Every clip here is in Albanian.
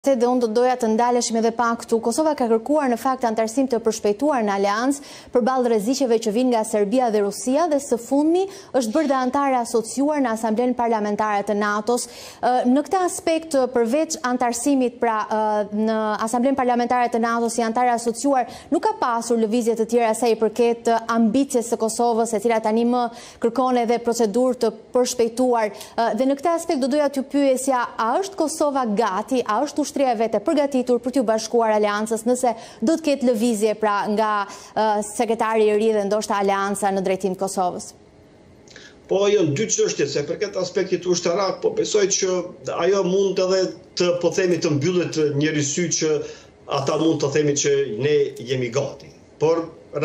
Se dhe unë do doja të ndaleshim edhe pak këtu. Kosova ka kërkuar në fakt antarësim të përshpejtuar në aleancë përballë rreziqeve që vijnë nga Serbia dhe Rusia dhe së fundmi është bërë dhe antare asociuar në Asamblenë Parlamentare të NATO-s. Në këtë aspekt, përveç antarësimit pra në Asamblenë Parlamentare të NATO-s si antare asociuar, nuk ka pasur lëvizje të tjera sa i përket ambicjes së Kosovës, e cila tani më kërkon edhe procedurë të përshpejtuar. Dhe në këtë aspekt do doja t'ju pyesja, a është Kosova gati, a është ushtria e vete përgatitur për t'ju bashkuar aleancës nëse do të ketë lëvizje pra nga sekretari i ri dhe ndoshta aleanca në drejtim të Kosovës? Po janë dy çështje, se për këtë aspektit ushtarak, po besoj që ajo mund edhe të po themi të mbyllet një rysy që ata mund të themi që ne jemi gati. Por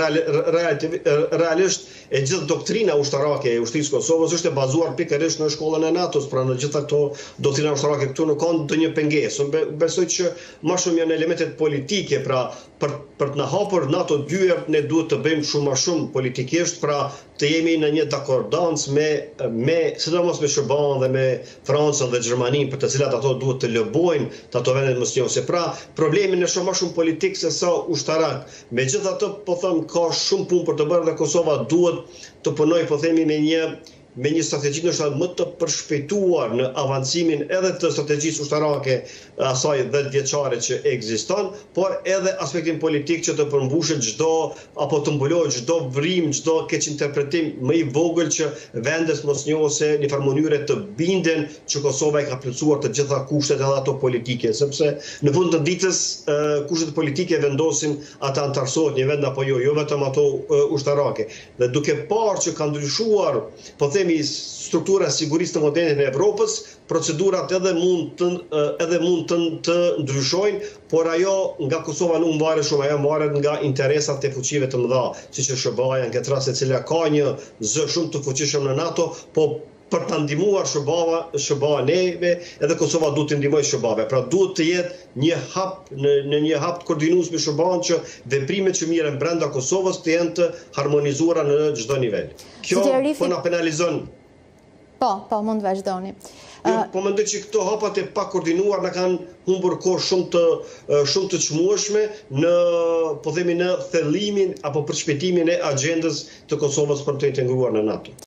realisht e gjithë doktrina ushtarake e ushtrisë Kosovës është e bazuar pikërisht në shkollën e NATO-s, pra në gjitha këto doktrina ushtarake këtu nuk kanë ndonjë pengesë. Besoj që më shumë janë elementet politike, pra për të na hapur NATO dyert ne duhet të bëjmë shumë më shumë politikisht, pra të jemi në një dakordancë me sidomos me SBA-n dhe me Francën dhe Gjermaninë, për të cilat ato duhet të lëbojnë të ato vendet mosnjose. Pra problemi është më shumë politik se sa ushtarak. Megjithatë, po them, ka shumë punë për të bërë dhe Kosova duhet të punojë, po themi, me një strategji nështë më të përshpejtuar në avancimin edhe të strategjisë ushtarake asaj 10 vjeçare që ekziston, por edhe aspektin politik që të përmbushet çdo apo të mbulohet çdo vrim, çdo keq interpretim më i vogël që vendet mosnjose në një mënyrë të binden që Kosova i ka plotësuar të gjitha kushtet edhe ato politike, sepse në fund të ditës kushtet politike vendosin ata antarësohet një vend apo jo vetëm ato ushtarake. Dhe duke parë që ka ndryshuar, po struktura sigurisë të moderne në Evropës, procedurat edhe mund të ndryshojnë, por ajo nga Kosova nuk mbaret shumë, ajo mbaret nga interesat e fuqive të mëdha, siç është SBA-ja në këtë rast, e cila ka një zë shumë të fuqishëm në NATO, po për të ndihmuar SBA neve, edhe Kosova duhet të ndihmojë SBA-ve. Pra duhet të jetë një hap të koordinues me SBA-n që veprimet që mirën brenda Kosovës të jenë të harmonizuara në çdo nivel. Kjo po na penalizon. Po, mund të vazhdoni. Po mendoj që këto hapat e pa koordinuar na kanë humbur kohë shumë të çmueshme në, po themi, në thellimin apo përshpejtimin e agjendës të Kosovës për të integruar në NATO.